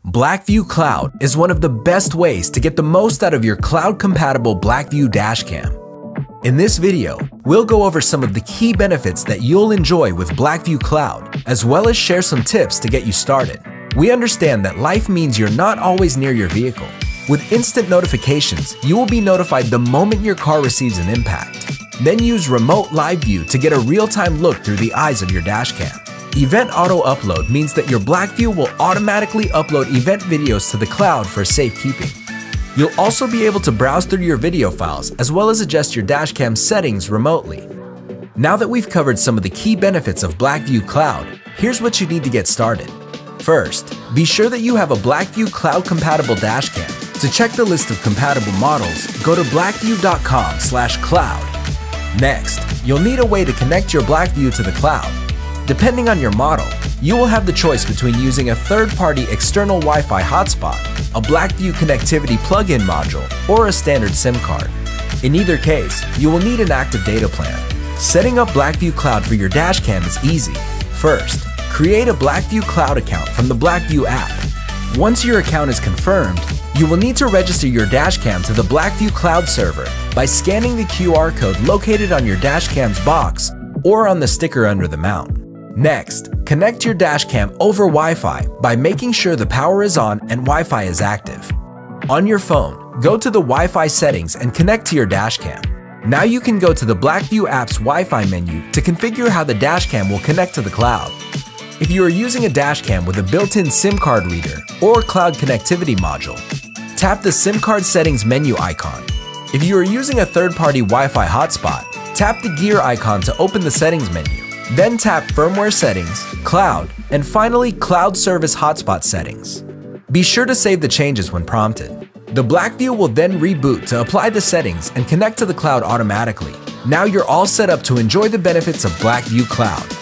Blackview Cloud is one of the best ways to get the most out of your cloud-compatible Blackview dashcam. In this video, we'll go over some of the key benefits that you'll enjoy with Blackview Cloud, as well as share some tips to get you started. We understand that life means you're not always near your vehicle. With instant notifications, you will be notified the moment your car receives an impact. Then use Remote Live View to get a real-time look through the eyes of your dashcam. Event Auto Upload means that your Blackview will automatically upload event videos to the cloud for safekeeping. You'll also be able to browse through your video files as well as adjust your dashcam settings remotely. Now that we've covered some of the key benefits of Blackview Cloud, here's what you need to get started. First, be sure that you have a Blackview Cloud-compatible dashcam. To check the list of compatible models, go to blackview.com/cloud. Next, you'll need a way to connect your Blackview to the cloud. Depending on your model, you will have the choice between using a third-party external Wi-Fi hotspot, a Blackview connectivity plug-in module, or a standard SIM card. In either case, you will need an active data plan. Setting up Blackview Cloud for your dashcam is easy. First, create a Blackview Cloud account from the Blackview app. Once your account is confirmed, you will need to register your dashcam to the Blackview Cloud server by scanning the QR code located on your dashcam's box or on the sticker under the mount. Next, connect your dashcam over Wi-Fi by making sure the power is on and Wi-Fi is active. On your phone, go to the Wi-Fi settings and connect to your dashcam. Now you can go to the Blackview app's Wi-Fi menu to configure how the dashcam will connect to the cloud. If you are using a dashcam with a built-in SIM card reader or cloud connectivity module, tap the SIM card settings menu icon. If you are using a third-party Wi-Fi hotspot, tap the gear icon to open the settings menu. Then tap Firmware Settings, Cloud, and finally Cloud Service Hotspot Settings. Be sure to save the changes when prompted. The Blackview will then reboot to apply the settings and connect to the cloud automatically. Now you're all set up to enjoy the benefits of Blackview Cloud.